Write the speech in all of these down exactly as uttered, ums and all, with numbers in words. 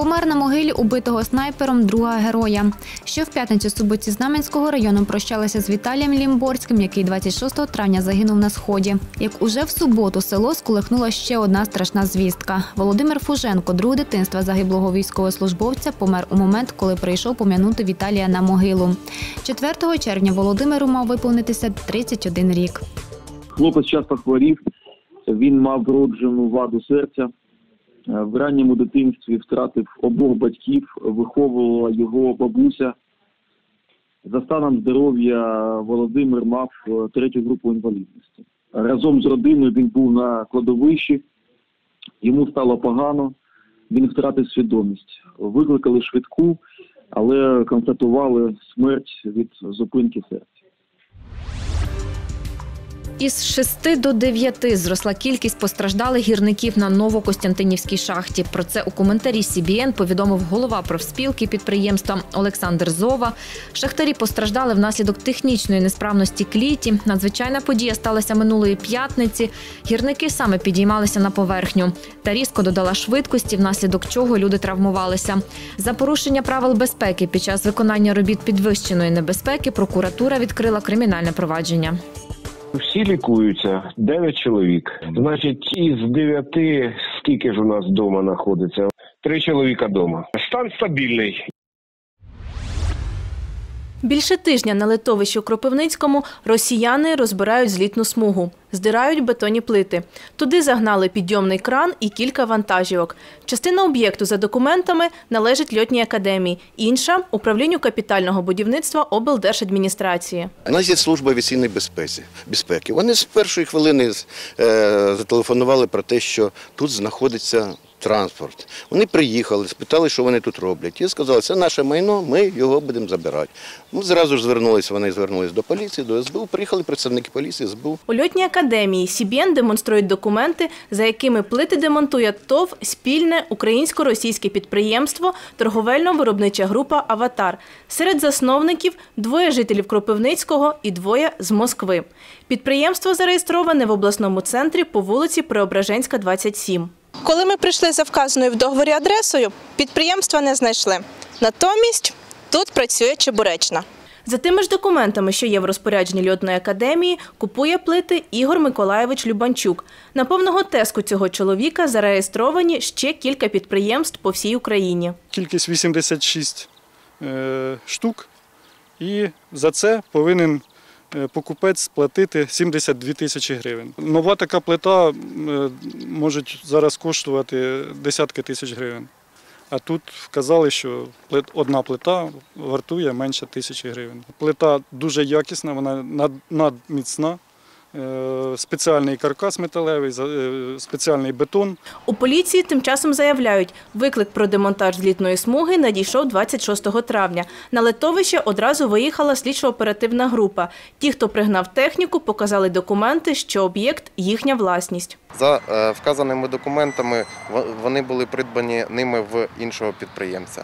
Помер на могилі убитого снайпером друга героя. Що в п'ятницю Суботці Знам'янського району прощалися з Віталієм Лімборським, який двадцять шостого травня загинув на Сході. Як уже в суботу село сколихнула ще одна страшна звістка. Володимир Фуженко, друг дитинства загиблого військовослужбовця, помер у момент, коли прийшов пом'янути Віталія на могилу. четвертого червня Володимиру мав виповнитися тридцять один рік. Хлопець часто хворів, він мав вроджену ваду серця. В ранньому дитинстві втратив обох батьків, виховувала його бабуся. За станом здоров'я Володимир мав третю групу інвалідності. Разом з родиною він був на кладовищі, йому стало погано, він втратив свідомість. Викликали швидку, але констатували смерть від зупинки серця. Із шести до дев'яти зросла кількість постраждалих гірників на Новокостянтинівській шахті. Про це у коментарі Сі Бі Ен повідомив голова профспілки підприємства Олександр Зова. Шахтарі постраждали внаслідок технічної несправності кліті. Надзвичайна подія сталася минулої п'ятниці. Гірники саме підіймалися на поверхню. Та різко додала швидкості, внаслідок чого люди травмувалися. За порушення правил безпеки під час виконання робіт підвищеної небезпеки прокуратура відкрила кримінальне провадження. Всі лікуються, дев'ять чоловік. Значить, із дев'яти, скільки ж у нас вдома знаходиться? Три чоловіка вдома. Стан стабільний. Більше тижня на литовищі у Кропивницькому росіяни розбирають злітну смугу, здирають бетонні плити. Туди загнали підйомний кран і кілька вантажівок. Частина об'єкту за документами належить льотній академії, інша – управлінню капітального будівництва облдержадміністрації. У нас є служба авіаційної безпеки. Вони з першої хвилини зателефонували про те, що тут знаходиться транспорт. Вони приїхали, спитали, що вони тут роблять. І сказали, це наше майно, ми його будемо забирати. Ми зразу ж звернулися, вони звернулися до поліції, до Ес Бе У, приїхали представники поліції, Ес Бе У. У льотній академії Сі Бі Ен демонструють документи, за якими плити демонтує ТОВ «Спільне українсько-російське підприємство, торговельно-виробнича група «Аватар». Серед засновників – двоє жителів Кропивницького і двоє з Москви. Підприємство зареєстроване в обласному центрі по вулиці Преображенська, двадцять сім. Коли ми прийшли за вказаною в договорі адресою, підприємства не знайшли. Натомість тут працює Чебуречна. За тими ж документами, що є в розпорядженні льотної академії, купує плити Ігор Миколайович Любанчук. На повного теску цього чоловіка зареєстровані ще кілька підприємств по всій Україні. Кількість вісімдесят шість е, штук, і за це повинен покупець сплатити сімдесят дві тисячі гривень. Нова така плита може зараз коштувати десятки тисяч гривень. А тут вказали, що одна плита вартує менше тисячі гривень. Плита дуже якісна, вона надміцна. Спеціальний каркас металевий, спеціальний бетон. У поліції тим часом заявляють, виклик про демонтаж злітної смуги надійшов двадцять шостого травня. На литовище одразу виїхала слідчо-оперативна група. Ті, хто пригнав техніку, показали документи, що об'єкт – їхня власність. За вказаними документами вони були придбані ними в іншого підприємця.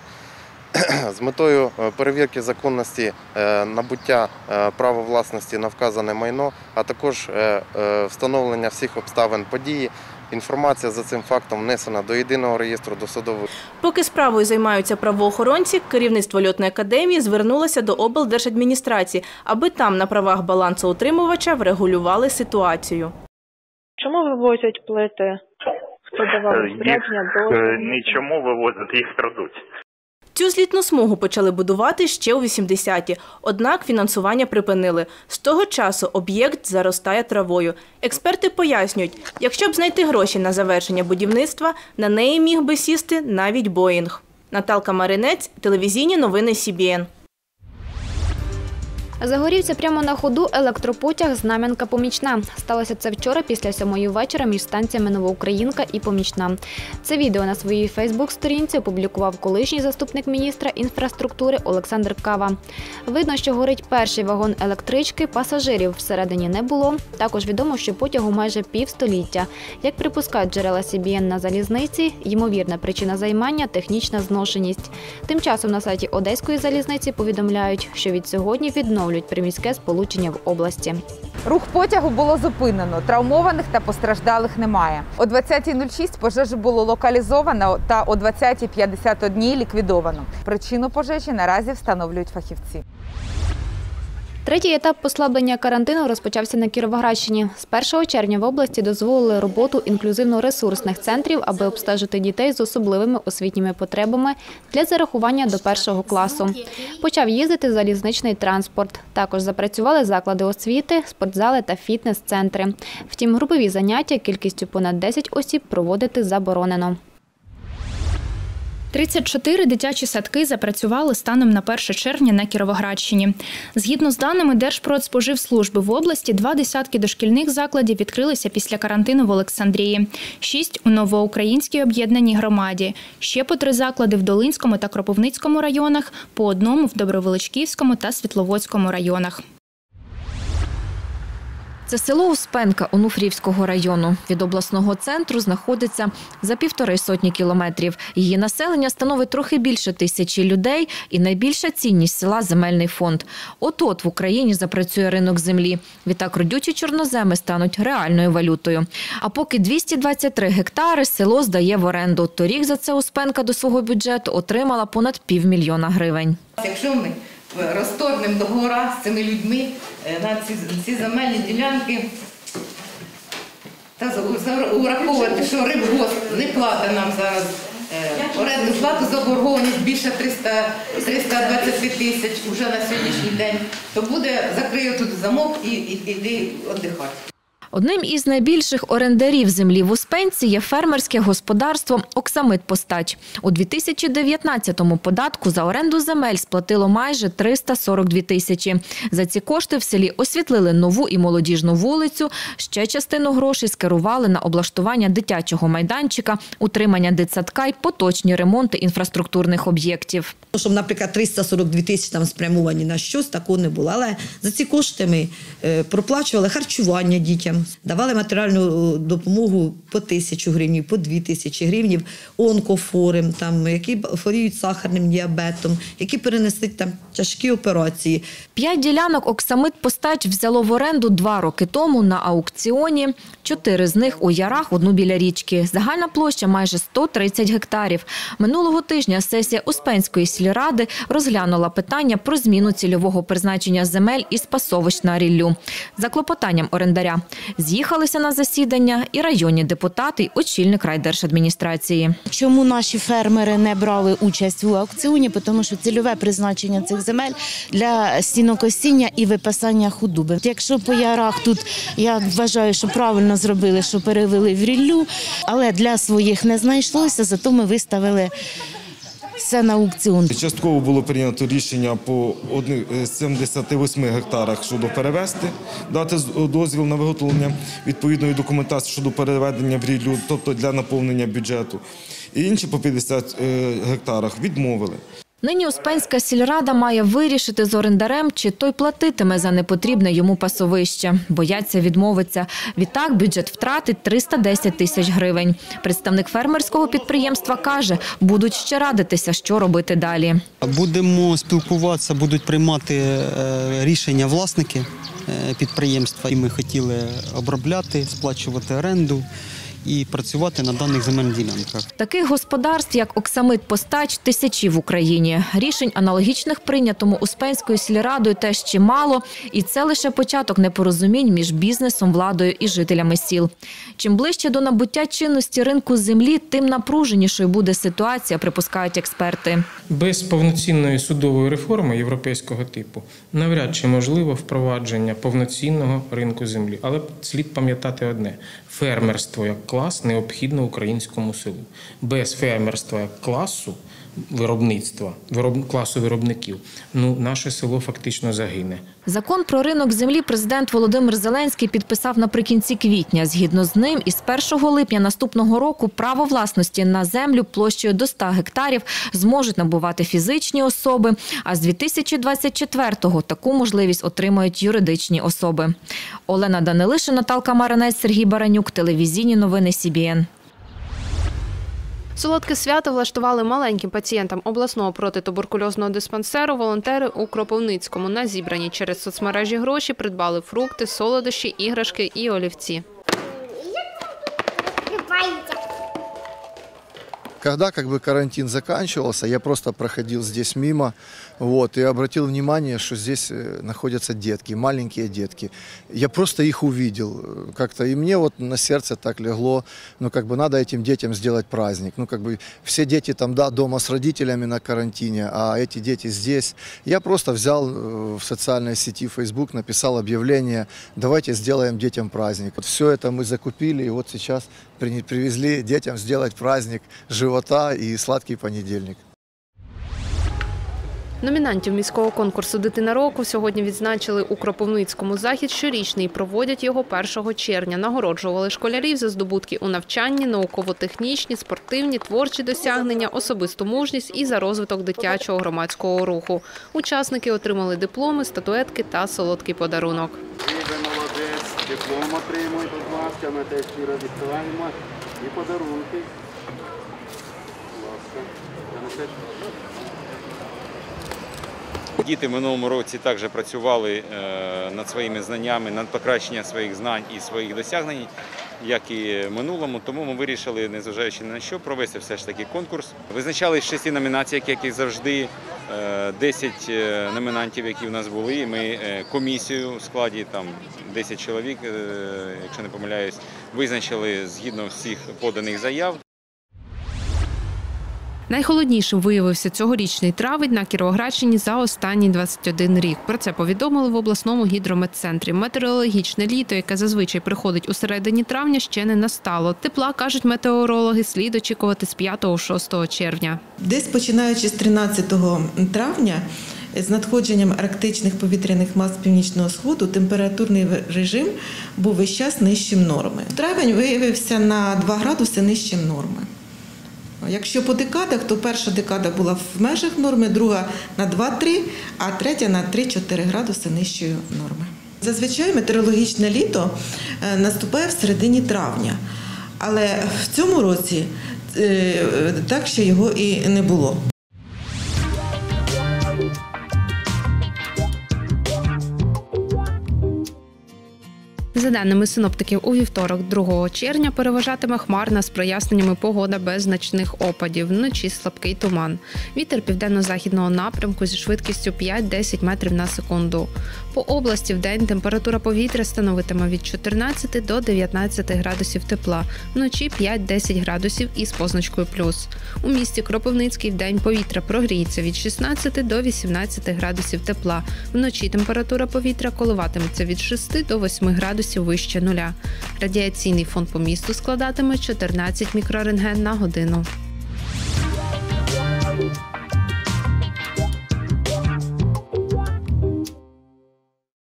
З метою перевірки законності набуття права власності на вказане майно, а також встановлення всіх обставин події, інформація за цим фактом внесена до єдиного реєстру досудових. Поки справою займаються правоохоронці, керівництво льотної академії звернулося до облдержадміністрації, аби там на правах балансоутримувача врегулювали ситуацію. Чому вивозять плити? Хто давав розпорядження до... Нічому вивозять, їх крадуть. Цю злітну смугу почали будувати ще у вісімдесяті, однак фінансування припинили. З того часу об'єкт заростає травою. Експерти пояснюють, якщо б знайти гроші на завершення будівництва, на неї міг би сісти навіть Боїнг. Наталка Маринець, телевізійні новини Сі Бі Ен. Загорівся прямо на ходу електропотяг Знам'янка-Помічна. Сталося це вчора після сьомої вечора між станціями Новоукраїнка і Помічна. Це відео на своїй фейсбук-сторінці опублікував колишній заступник міністра інфраструктури Олександр Кава. Видно, що горить перший вагон електрички, пасажирів всередині не було. Також відомо, що потягу майже півстоліття. Як припускають джерела Сі Бі Ен на залізниці, ймовірна причина займання – технічна зношеність. Тим часом на сайті Одеської залізниці повідомляють, що від сьогодні відновлюють приміське сполучення в області. Рух потягу було зупинено, травмованих та постраждалих немає. О двадцятій нуль шість пожежу було локалізовано та о двадцятій п'ятдесят один ліквідовано. Причину пожежі наразі встановлюють фахівці. Третій етап послаблення карантину розпочався на Кіровоградщині. З першого червня в області дозволили роботу інклюзивно-ресурсних центрів, аби обстежити дітей з особливими освітніми потребами для зарахування до першого класу. Почав їздити залізничний транспорт. Також запрацювали заклади освіти, спортзали та фітнес-центри. Втім, групові заняття кількістю понад десять осіб проводити заборонено. тридцять чотири дитячі садки запрацювали станом на перше червня на Кіровоградщині. Згідно з даними Держпродспоживслужби в області, два десятки дошкільних закладів відкрилися після карантину в Олександрії, шість у Новоукраїнській об'єднаній громаді, ще по три заклади в Долинському та Кропивницькому районах, по одному в Добровеличківському та Світловодському районах. Це село Успенка Онуфріївського району. Від обласного центру знаходиться за півтори сотні кілометрів. Її населення становить трохи більше тисячі людей і найбільша цінність села – земельний фонд. От-от в Україні запрацює ринок землі. Відтак родючі чорноземи стануть реальною валютою. А поки двісті двадцять три гектари село здає в оренду. Торік за це Успенка до свого бюджету отримала понад півмільйона гривень. Якщо ми розторгнемо договори з цими людьми на ці, ці земельні ділянки та ураховувати, що Рибгосп не платить нам зараз орендну плату, заборгованість більше триста двадцять тисяч вже на сьогоднішній день, то буде, закрию тут замок і йди віддихати. Одним із найбільших орендарів землі в Успенці є фермерське господарство «Оксамит-Постач». У дві тисячі дев'ятнадцятому податку за оренду земель сплатило майже триста сорок дві тисячі. За ці кошти в селі освітлили нову і молодіжну вулицю, ще частину грошей скерували на облаштування дитячого майданчика, утримання дитсадка й поточні ремонти інфраструктурних об'єктів. Щоб, наприклад, триста сорок дві тисячі там спрямовані на щось, такого не було. Але за ці кошти ми проплачували харчування дітям, давали матеріальну допомогу по тисячу гривень, по дві тисячі гривень, онкохворим, там, які хворіють сахарним діабетом, які перенесли там тяжкі операції. П'ять ділянок «Оксамит-Постач» взяло в оренду два роки тому на аукціоні. Чотири з них у ярах, одну біля річки. Загальна площа майже сто тридцять гектарів. Минулого тижня сесія Успенської сільради розглянула питання про зміну цільового призначення земель із пасовищ на ріллю. За клопотанням орендаря з'їхалися на засідання і районні депутати, і очільник райдержадміністрації. Чому наші фермери не брали участь у аукціоні? Тому що цільове призначення цих земель для сінокосіння і випасання худоби. Якщо по ярах тут, я вважаю, що правильно зробили, що перевели в ріллю, але для своїх не знайшлося, зато ми виставили все на аукціон. Частково було прийнято рішення по сімдесяти восьми гектарах щодо перевести, дати дозвіл на виготовлення відповідної документації щодо переведення в ріллю, тобто для наповнення бюджету. І інші по п'ятдесят гектарах відмовили. Нині Успенська сільрада має вирішити з орендарем, чи той платитиме за непотрібне йому пасовище. Бояться відмовиться. Відтак бюджет втратить триста десять тисяч гривень. Представник фермерського підприємства каже, будуть ще радитися, що робити далі. Будемо спілкуватися, будуть приймати рішення власники підприємства. І ми хотіли обробляти, сплачувати оренду і працювати на даних земельних ділянках. Таких господарств, як «Оксамит-Постач», тисячі в Україні. Рішень аналогічних прийнятому Успенською сільрадою теж чимало. І це лише початок непорозумінь між бізнесом, владою і жителями сіл. Чим ближче до набуття чинності ринку землі, тим напруженішою буде ситуація, припускають експерти. Без повноцінної судової реформи європейського типу навряд чи можливо впровадження повноцінного ринку землі. Але слід пам'ятати одне – фермерство як клас необхідно українському селу. Без фермерства як класу виробництва, вироб, класу виробників, ну, наше село фактично загине. Закон про ринок землі президент Володимир Зеленський підписав наприкінці квітня. Згідно з ним, із першого липня наступного року право власності на землю площею до ста гектарів зможуть набувати фізичні особи, а з дві тисячі двадцять четвертого таку можливість отримають юридичні особи. Олена Данилишин, Наталка Маринець, Сергій Баранюк, телевізійні новини Сі Бі Ен. Солодке свято влаштували маленьким пацієнтам обласного протитуберкульозного диспансеру волонтери у Кропивницькому. На зібрані через соцмережі гроші придбали фрукти, солодощі, іграшки і олівці. Когда как бы карантин заканчивался, я просто проходил здесь мимо, вот, и обратил внимание, что здесь находятся детки, маленькие детки. Я просто их увидел как-то, и мне вот на сердце так легло, ну как бы надо этим детям сделать праздник. Ну как бы все дети там, да, дома с родителями на карантине, а эти дети здесь. Я просто взял в социальной сети Facebook, написал объявление, давайте сделаем детям праздник. Вот все это мы закупили, и вот сейчас привезли детям сделать праздник живота і сладкий понедільник. Номінантів міського конкурсу «Дитина року» сьогодні відзначили у Кропивницькому. Захід щорічний, проводять його першого червня. Нагороджували школярів за здобутки у навчанні, науково-технічні, спортивні, творчі досягнення, особисту мужність і за розвиток дитячого громадського руху. Учасники отримали дипломи, статуетки та солодкий подарунок. Молодець, диплом отримуй, будь ласка, ми теж щиро вітаємо і подарунки. Будь ласка, діти в минулому році також працювали над своїми знаннями, над покращенням своїх знань і своїх досягнень, як і в минулому. Тому ми вирішили, незважаючи ні на що, провести все ж таки конкурс. Визначали шість номінацій, як і завжди, десять номінантів, які в нас були. Ми комісію в складі там десять чоловік, якщо не помиляюсь, визначили згідно всіх поданих заяв. Найхолоднішим виявився цьогорічний травень на Кіровоградщині за останній двадцять один рік. Про це повідомили в обласному гідрометцентрі. Метеорологічне літо, яке зазвичай приходить у середині травня, ще не настало. Тепла, кажуть метеорологи, слід очікувати з п'ятого-шостого червня. Десь починаючи з тринадцятого травня, з надходженням арктичних повітряних мас північного сходу температурний режим був весь час нижчим норми. Травень виявився на два градуси нижчим норми. Якщо по декадах, то перша декада була в межах норми, друга на два-три, а третя на три-чотири градуси нижчої норми. Зазвичай метеорологічне літо наступає в середині травня, але в цьому році так ще його і не було. За даними синоптиків, у вівторок, другого червня, переважатиме хмарна з проясненнями погода без значних опадів. Вночі слабкий туман. Вітер південно-західного напрямку зі швидкістю п'ять-десять метрів на секунду. По області вдень температура повітря становитиме від чотирнадцяти до дев'ятнадцяти градусів тепла. Вночі п'ять-десять градусів із позначкою плюс. У місті Кропивницький вдень повітря прогріється від шістнадцяти до вісімнадцяти градусів тепла. Вночі температура повітря коливатиметься від шести до восьми градусів вище нуля. Радіаційний фон по місту складатиме чотирнадцять мікрорентген на годину.